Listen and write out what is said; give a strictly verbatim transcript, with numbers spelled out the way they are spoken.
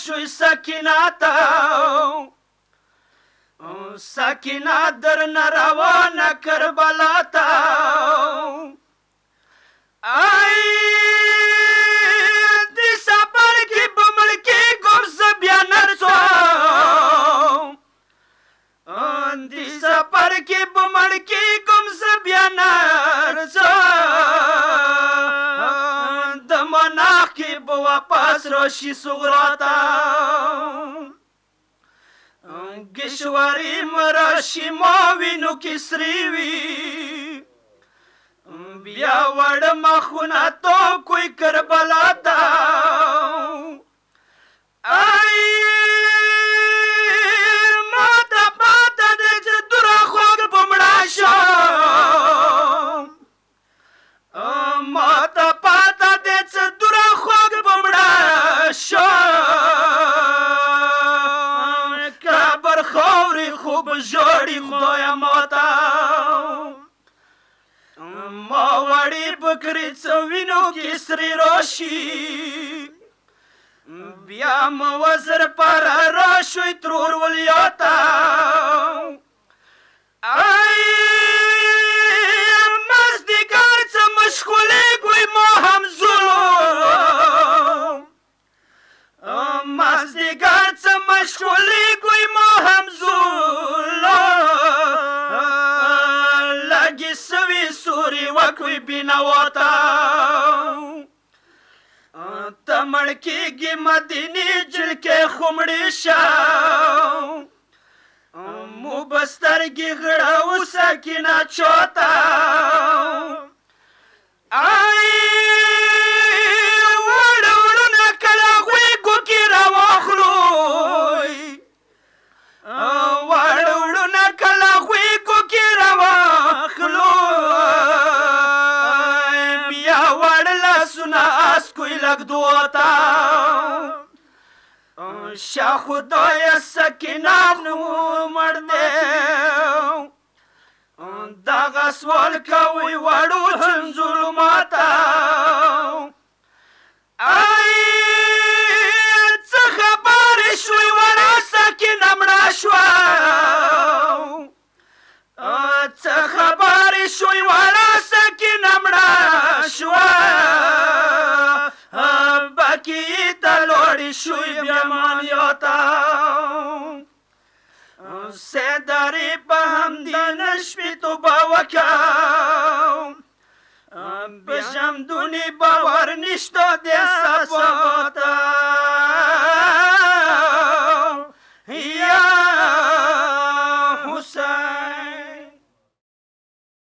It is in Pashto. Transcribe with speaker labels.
Speaker 1: شوی سکینه ته سکینه درنه روانه کربلا ته ای د سفر کې به مړ کېږم زه بیا نرسوم د سفر کې به مړ کېږم زه بیا نرسوم د مناخ کې به واپس راشي صغرا ته گشواری مراشی ما وینو کی سری وی بیا وړ مخونه تو کوئی کربلا تا ای ما ته پاته دې چې دوره خوږ په مړه شم ما ته پاته دې چې دوره خوږ په مړه شم کابر خوري خوب جوړي خدایا ماته ما وړي بکري څه وینو کې سرې راشي بیا مو وزر پر راشوی ترور ولیاته ای مزدیګر څه مشغولېږئ ما هم ظلم مزدیګر څه مشغولېږئ ما هم ظلم لګي سوي سوري وکوي بینوا ته ته مړ کېږي مدینې جلکې خمړې شه مو به سترګې غړوو سکینه چاته ای وړه وړونه کله غوږو کې راواخلوی وړه وړونه کله غوږو کې راواخلوی بیا وړ لاسونه اسکوی لږ دوته شا خدای سکینه نو مړ دی دغه سوال کوي وړو چنځلو ماته ای څه خبرې شوې وړه سکینه مړه شوه څه خبرې شوې وړه سکینه مړه شوه بکې ته لوړې شوې بیا مانیا ته سیدارې په همدې نشوې توبه وکړم به ژمدونې باور نشته د صفات